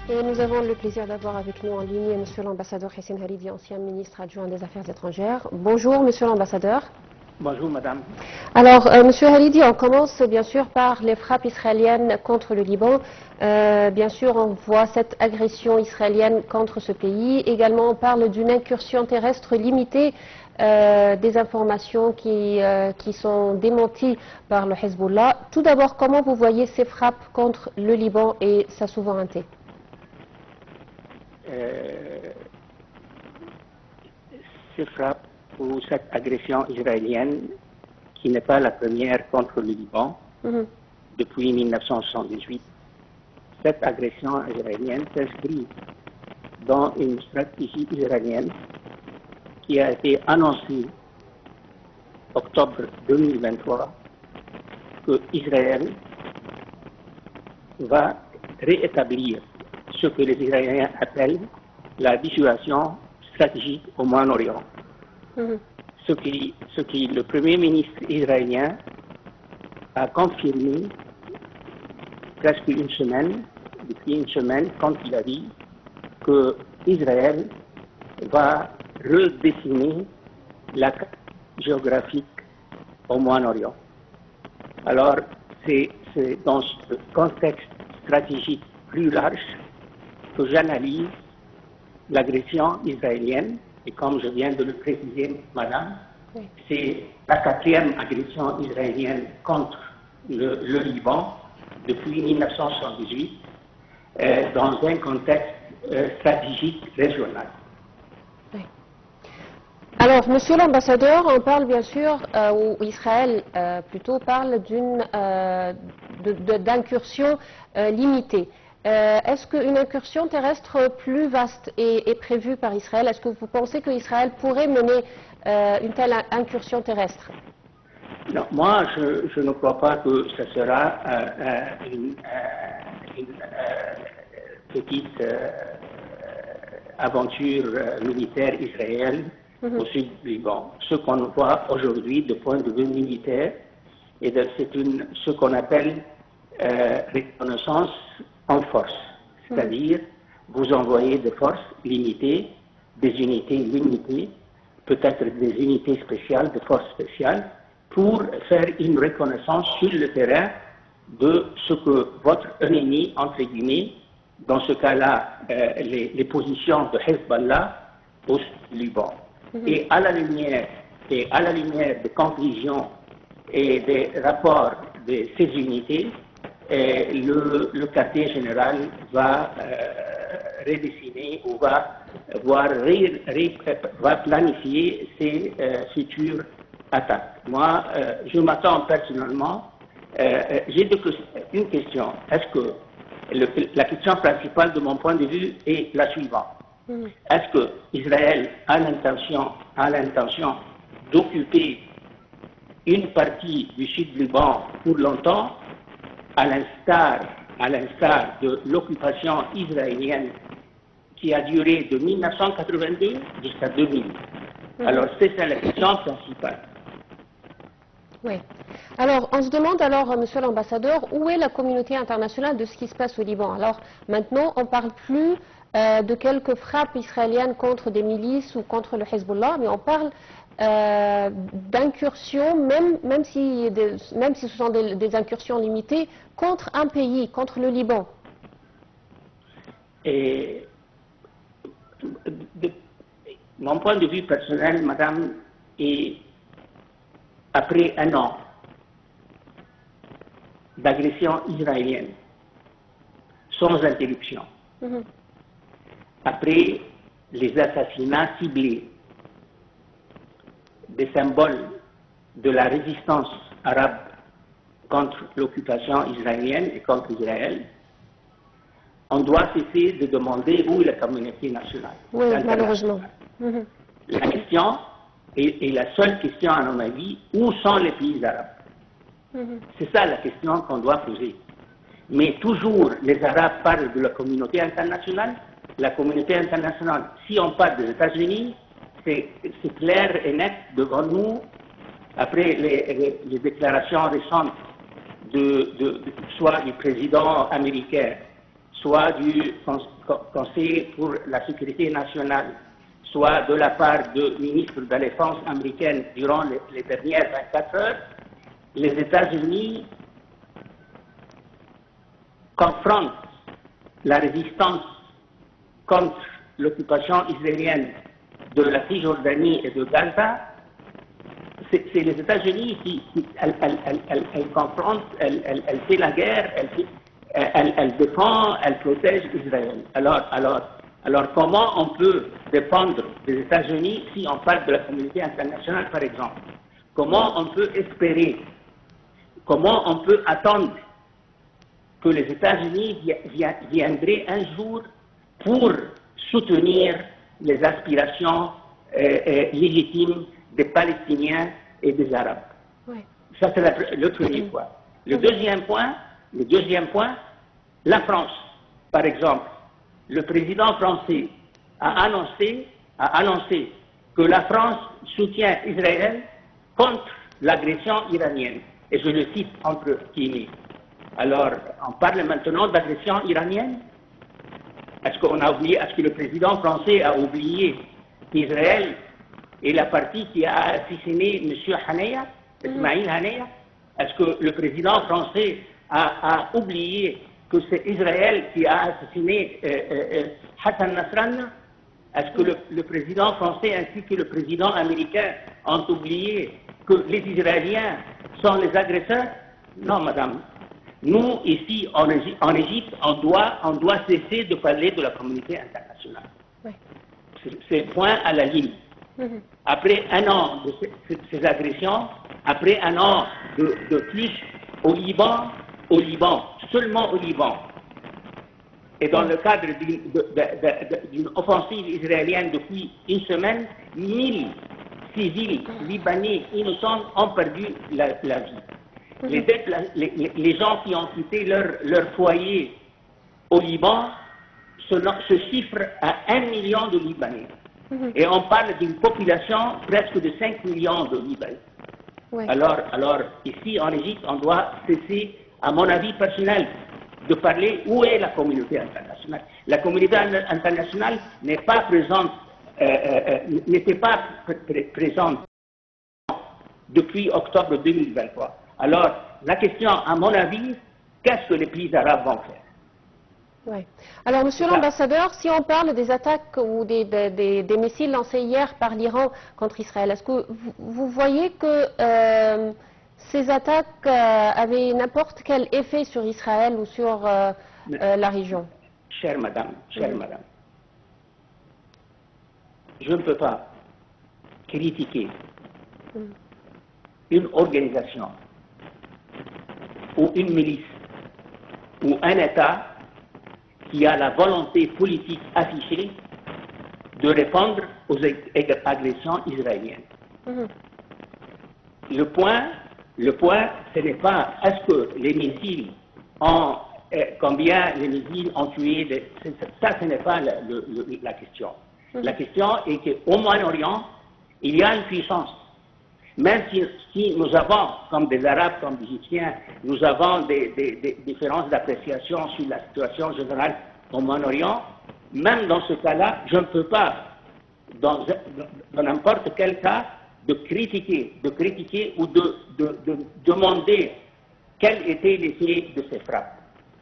Et nous avons le plaisir d'avoir avec nous en ligne Monsieur l'ambassadeur Hissène Halidi, ancien ministre adjoint des Affaires étrangères. Bonjour Monsieur l'ambassadeur. Bonjour Madame. Alors Monsieur Halidi, on commence bien sûr par les frappes israéliennes contre le Liban. Bien sûr, on voit cette agression israélienne contre ce pays. Également, on parle d'une incursion terrestre limitée. Des informations qui sont démenties par le Hezbollah. Tout d'abord, comment vous voyez ces frappes contre le Liban et sa souveraineté? Ces frappes ou cette agression israélienne, qui n'est pas la première contre le Liban depuis 1978, cette agression israélienne s'inscrit dans une stratégie israélienne qui a été annoncée octobre 2023 que Israël va réétablir ce que les Israéliens appellent la dissuasion stratégique au Moyen-Orient. Ce qui le Premier ministre israélien a confirmé presque depuis une semaine, quand il a dit que Israël va redessiner la carte géographique au Moyen-Orient. Alors, c'est dans ce contexte stratégique plus large que j'analyse l'agression israélienne, et comme je viens de le préciser, Madame, c'est la 4e agression israélienne contre le Liban depuis 1978 dans un contexte stratégique régional. Alors, Monsieur l'ambassadeur, on parle bien sûr, ou Israël plutôt parle d'incursion limitée. Est-ce qu'une incursion terrestre plus vaste est prévue par Israël? Est-ce que vous pensez qu'Israël pourrait mener une telle incursion terrestre? Non, moi, je ne crois pas que ce sera une petite aventure militaire israélienne au sud du Liban. Ce qu'on voit aujourd'hui de point de vue militaire, c'est ce qu'on appelle reconnaissance en force. C'est-à-dire, vous envoyez des forces limitées, des unités limitées, peut-être des unités spéciales, des forces spéciales, pour faire une reconnaissance sur le terrain de ce que votre ennemi, entre guillemets, dans ce cas-là, les positions de Hezbollah au Liban. Et à la lumière des conclusions et des rapports de ces unités, le quartier général va redessiner ou va planifier ses futures attaques. Moi, je m'attends personnellement, j'ai une question. Est-ce que la question principale de mon point de vue est la suivante. Est-ce que Israël a l'intention d'occuper une partie du sud du Liban pour longtemps, à l'instar de l'occupation israélienne qui a duré de 1982 jusqu'à 2000? Alors, c'est ça la question principale. Oui. Alors, on se demande alors, Monsieur l'ambassadeur, où est la communauté internationale de ce qui se passe au Liban? Alors, maintenant, on ne parle plus de quelques frappes israéliennes contre des milices ou contre le Hezbollah, mais on parle d'incursions, même si ce sont des incursions limitées, contre un pays, contre le Liban. Et mon point de vue personnel, Madame, est après un an d'agression israélienne, sans interruption, après les assassinats ciblés des symboles de la résistance arabe contre l'occupation israélienne et contre Israël, on doit cesser de demander où est la communauté nationale. Oui, malheureusement. La question, et la seule question à mon avis, où sont les pays arabes? C'est ça la question qu'on doit poser. Mais toujours, les Arabes parlent de la communauté internationale. La communauté internationale, si on parle des États-Unis, c'est clair et net devant nous, après les déclarations récentes soit du président américain, soit du Conseil pour la sécurité nationale, soit de la part de ministres de la Défense américaine durant les dernières 24 heures, les États-Unis confrontent la résistance contre l'occupation israélienne de la Cisjordanie et de Gaza. C'est les États-Unis qui confrontent, elle fait la guerre, elle défend, elle protège Israël. Alors comment on peut dépendre des États-Unis si on parle de la communauté internationale, par exemple? Comment on peut espérer, comment on peut attendre que les États-Unis viendraient un jour pour soutenir les aspirations légitimes des Palestiniens et des Arabes? Oui. Ça, c'est le premier point. Le deuxième point, la France, par exemple. Le président français a annoncé que la France soutient Israël contre l'agression iranienne. Et je le cite entre guillemets. Alors, on parle maintenant d'agression iranienne? Est-ce que le président français a oublié qu'Israël est la partie qui a assassiné M. Haniyeh, Ismail Haniyeh? Est-ce que le président français a oublié que c'est Israël qui a assassiné Hassan Nasrallah? Est-ce que le président français ainsi que le président américain ont oublié que les Israéliens sont les agresseurs? Non, madame. Nous, ici, en Égypte, on doit cesser de parler de la communauté internationale. Oui. C'est point à la ligne. Après un an de ces agressions, après un an de plus au Liban, seulement au Liban, et dans le cadre d'une offensive israélienne depuis une semaine, 1000 civils libanais innocents ont perdu la vie. Les gens qui ont quitté leur foyer au Liban se chiffrent à 1 million de Libanais. Et on parle d'une population presque de 5 millions de Libanais. Oui. Alors, ici en Égypte, on doit cesser, à mon avis personnel, de parler où est la communauté internationale. La communauté internationale n'est pas présente, n'était pas présente depuis octobre 2023. Alors, la question, à mon avis, qu'est-ce que les pays arabes vont faire? Oui. Alors, monsieur l'ambassadeur, si on parle des attaques ou des missiles lancés hier par l'Iran contre Israël, est-ce que vous voyez que ces attaques avaient n'importe quel effet sur Israël ou sur la région? Chère madame, je ne peux pas critiquer une organisation ou une milice ou un État qui a la volonté politique affichée de répondre aux agressions israéliennes. Le point, ce n'est pas est-ce que les missiles ont, combien les missiles ont tué, ça ce n'est pas la question. La question est qu'au Moyen-Orient, il y a une puissance. Même si nous avons, comme des Arabes, comme des Égyptiens, nous avons des différences d'appréciation sur la situation générale au Moyen-Orient, même dans ce cas-là, je ne peux pas, dans n'importe quel cas, de critiquer ou de demander quel était l'effet de ces frappes.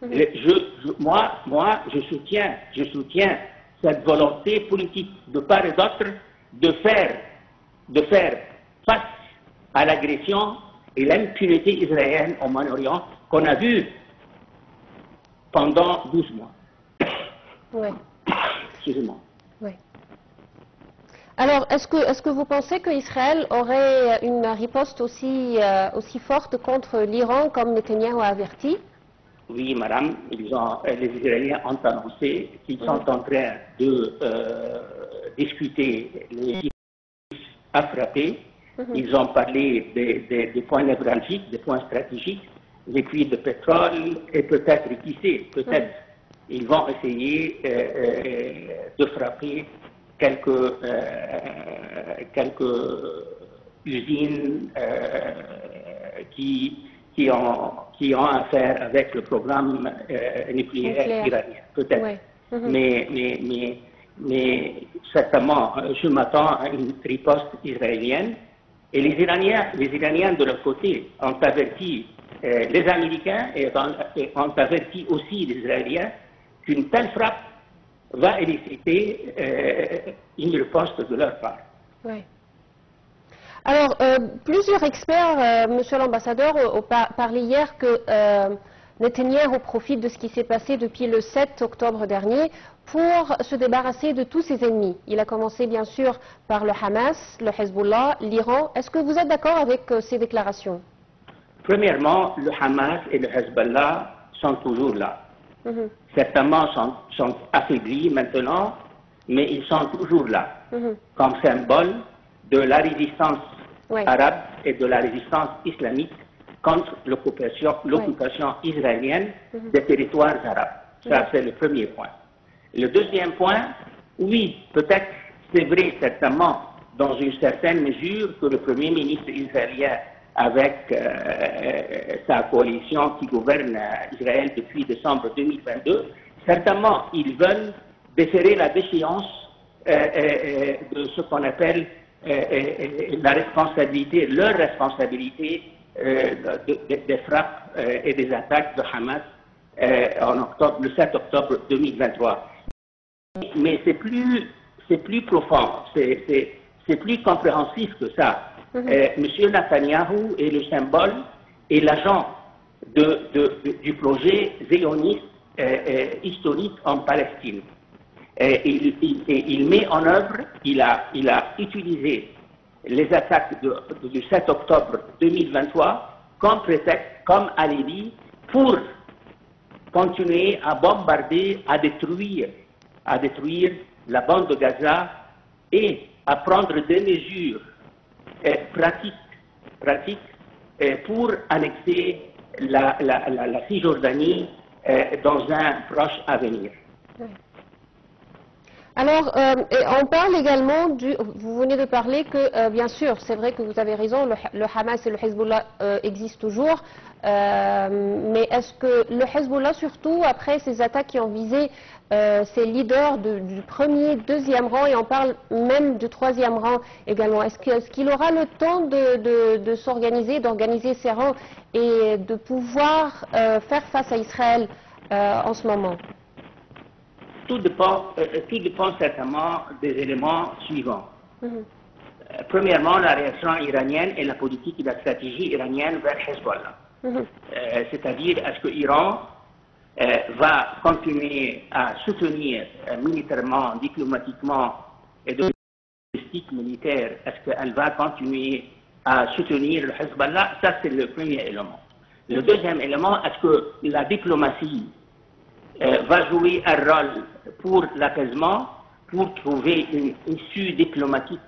Moi, je soutiens cette volonté politique de part et d'autre de faire face à l'agression et l'impunité israélienne au Moyen-Orient qu'on a vu pendant 12 mois. Oui. Excusez-moi. Oui. Alors, est-ce que vous pensez qu'Israël aurait une riposte aussi forte contre l'Iran comme Netanyahou a averti? Oui, madame, les Israéliens ont annoncé qu'ils sont en train de discuter les à frapper. Ils ont parlé des points névralgiques, des points stratégiques, les puits de pétrole, et peut-être, qui sait, peut-être, ils vont essayer de frapper quelques usines qui qui ont affaire avec le programme nucléaire iranien, peut-être. Ouais. Mais certainement, je m'attends à une riposte israélienne. Et les Iraniens de leur côté ont averti les Américains et ont averti aussi les Israéliens qu'une telle frappe va éliciter une riposte de leur part. Ouais. Alors, plusieurs experts, monsieur l'ambassadeur, ont parlé hier que Netanyahou profite de ce qui s'est passé depuis le 7 octobre dernier pour se débarrasser de tous ses ennemis. Il a commencé bien sûr par le Hamas, le Hezbollah, l'Iran. Est-ce que vous êtes d'accord avec ces déclarations? Premièrement, le Hamas et le Hezbollah sont toujours là. Certainement sont affaiblis maintenant, mais ils sont toujours là, comme symbole de la résistance arabe et de la résistance islamique contre l'occupation israélienne des territoires arabes. Ça, c'est le premier point. Le deuxième point, oui, peut-être, c'est vrai certainement, dans une certaine mesure, que le Premier ministre israélien, avec sa coalition qui gouverne Israël depuis décembre 2022, certainement, ils veulent déférer la déchéance de ce qu'on appelle la responsabilité, leur responsabilité des frappes et des attaques de Hamas le 7 octobre 2023. Mais c'est plus profond, c'est plus compréhensif que ça. Monsieur Netanyahou est le symbole et l'agent du projet zioniste historique en Palestine. Il met en œuvre, il a utilisé les attaques du 7 octobre 2023 comme prétexte, comme alibi, pour continuer à bombarder, à détruire la bande de Gaza et à prendre des mesures pratiques pour annexer la Cisjordanie dans un proche avenir. Alors, on parle également vous venez de parler que, bien sûr, c'est vrai que vous avez raison, le Hamas et le Hezbollah existent toujours, mais est-ce que le Hezbollah, surtout après ces attaques qui ont visé ses leaders du premier, deuxième rang, et on parle même du troisième rang également, est-ce qu'il aura le temps de s'organiser, d'organiser ses rangs et de pouvoir faire face à Israël en ce moment? Tout dépend certainement des éléments suivants. Premièrement, la réaction iranienne et la politique et la stratégie iranienne vers Hezbollah. C'est-à-dire, est-ce que l'Iran va continuer à soutenir militairement, diplomatiquement et de logistique militaire, est-ce qu'elle va continuer à soutenir le Hezbollah? Ça, c'est le premier élément. Le deuxième élément, est-ce que la diplomatie va jouer un rôle pour l'apaisement, pour trouver une issue diplomatique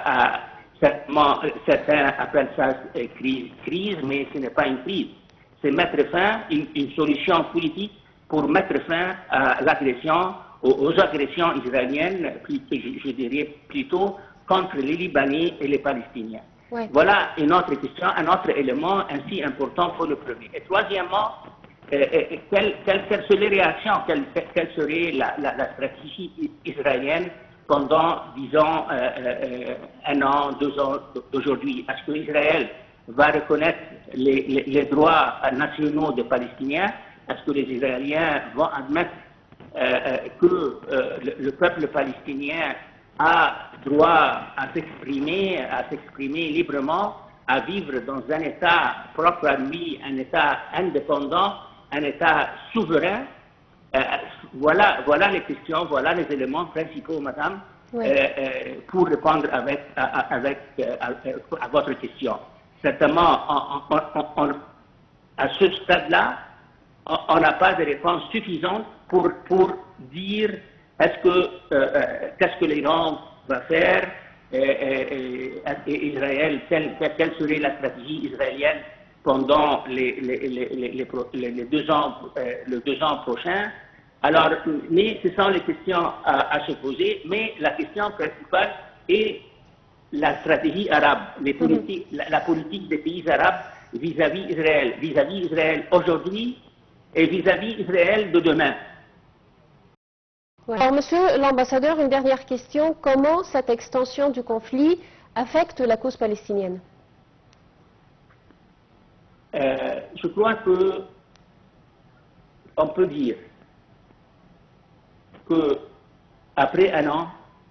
certains appellent ça crise, mais ce n'est pas une crise. C'est mettre fin, une solution politique pour mettre fin à l'agression, aux agressions israéliennes, je dirais plutôt contre les Libanais et les Palestiniens. Ouais. Voilà une autre question, un autre élément ainsi important pour le premier. Et troisièmement, quelle serait les réactions, quelle serait la stratégie israélienne pendant, disons, un an, 2 ans d'aujourd'hui? Est-ce que Israël va reconnaître les droits nationaux des Palestiniens? Est-ce que les Israéliens vont admettre que le peuple palestinien a droit à s'exprimer librement, à vivre dans un État propre à lui, un État indépendant, un État souverain? Voilà les questions, voilà les éléments principaux, madame, pour répondre à votre question. Certainement, à ce stade-là, on n'a pas de réponse suffisante pour dire qu'est-ce que l'Iran va faire, et Israël, quelle serait la stratégie israélienne pendant les 2 ans prochains. Alors, mais ce sont les questions à se poser, mais la question principale est la stratégie arabe, la politique des pays arabes vis-à-vis Israël aujourd'hui et vis-à-vis Israël de demain. Ouais. Alors, monsieur l'ambassadeur, une dernière question. Comment cette extension du conflit affecte la cause palestinienne? Je crois que on peut dire que après un an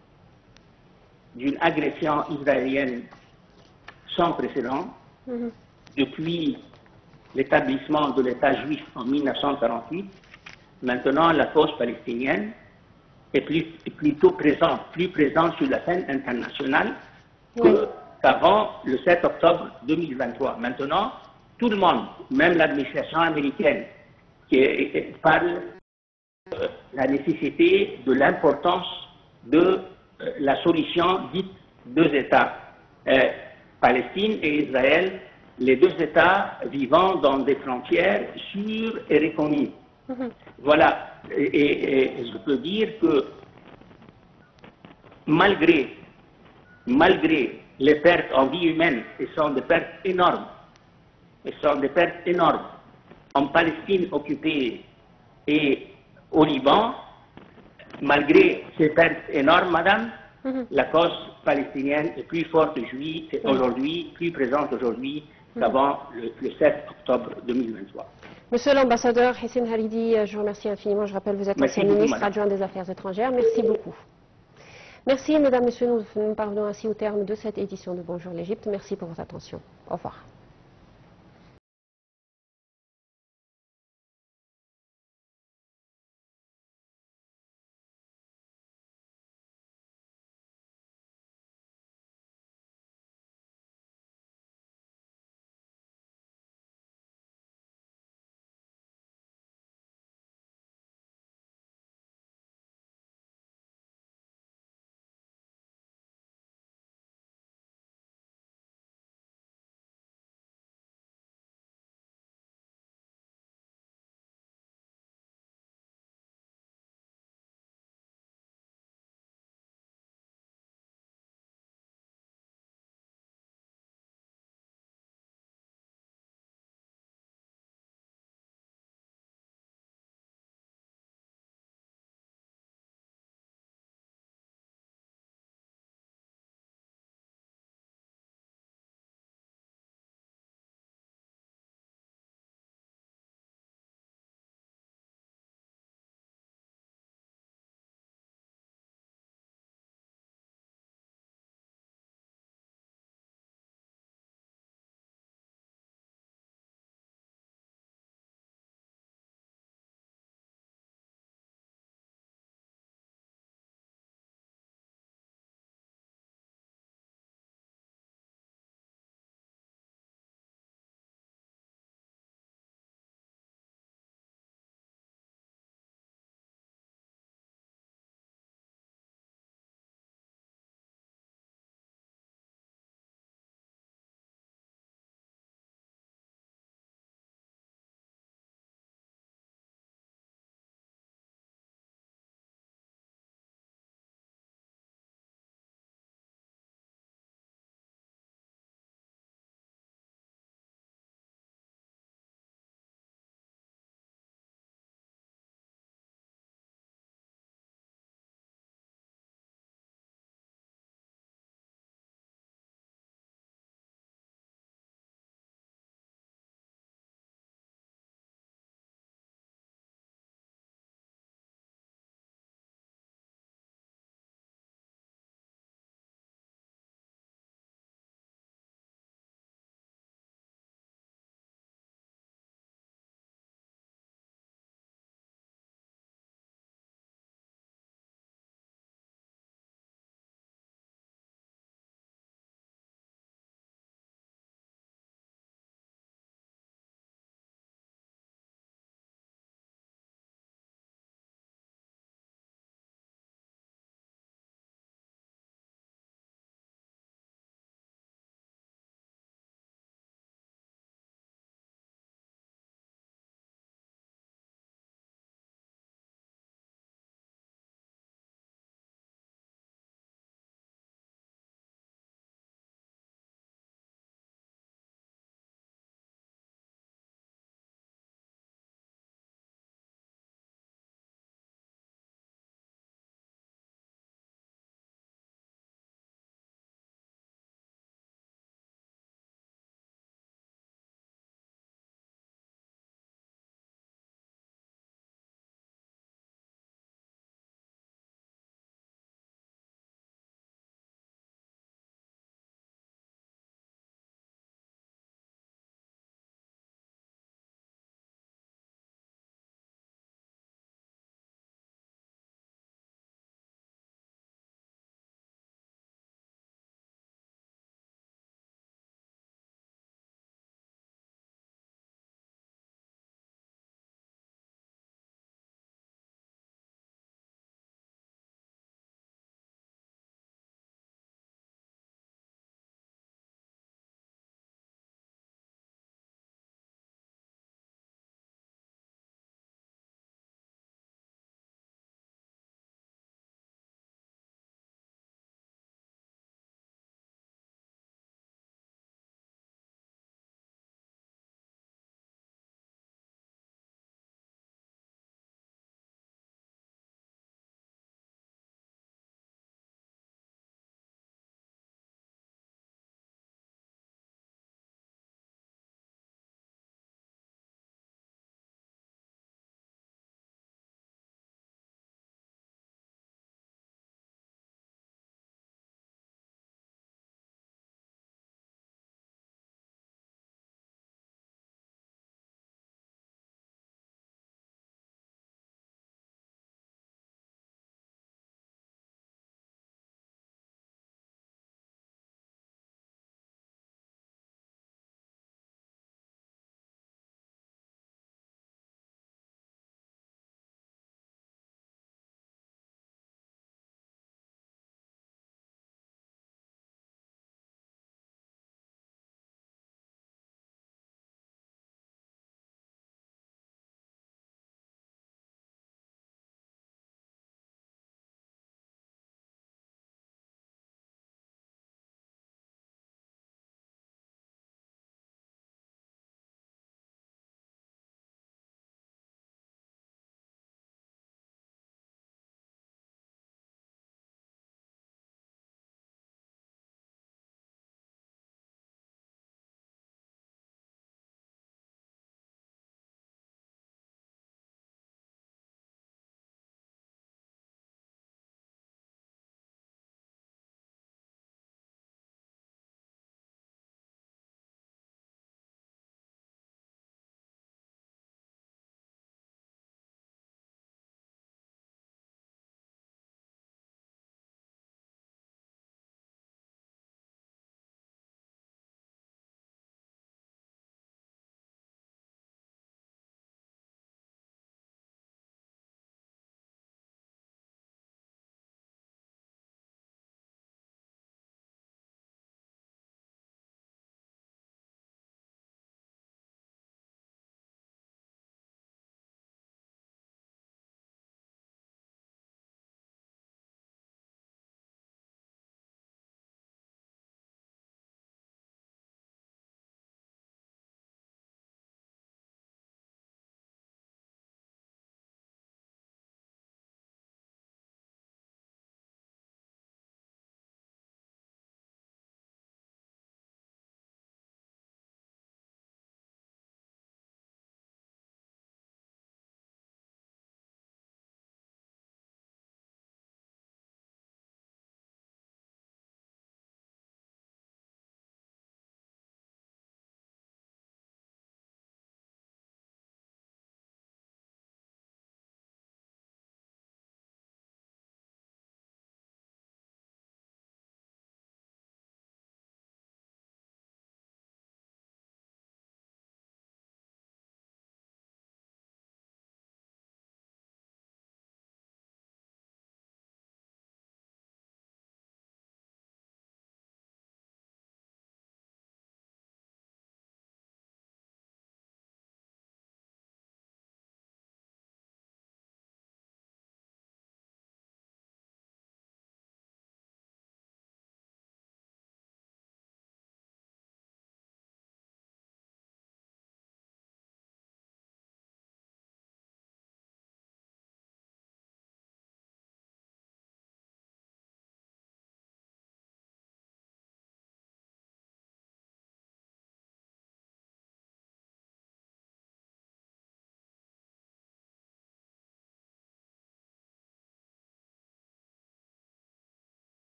d'une agression israélienne sans précédent, depuis l'établissement de l'État juif en 1948, maintenant la cause palestinienne est plutôt présente, plus présente sur la scène internationale qu'avant le 7 octobre 2023. Maintenant, tout le monde, même l'administration américaine, qui parle de la nécessité, de l'importance de la solution dite deux États, Palestine et Israël, les deux États vivant dans des frontières sûres et reconnues. Voilà, et je peux dire que malgré les pertes en vie humaine, et sont des pertes énormes, en Palestine occupée et au Liban, malgré ces pertes énormes, madame, la cause palestinienne est plus forte aujourd'hui, plus présente aujourd'hui qu'avant le 7 octobre 2023. Monsieur l'ambassadeur Hissène Haridi, je vous remercie infiniment. Je rappelle, vous êtes ancien ministre adjoint des Affaires étrangères. Merci beaucoup. Merci, mesdames, messieurs. Nous parvenons ainsi au terme de cette édition de Bonjour l'Égypte. Merci pour votre attention. Au revoir.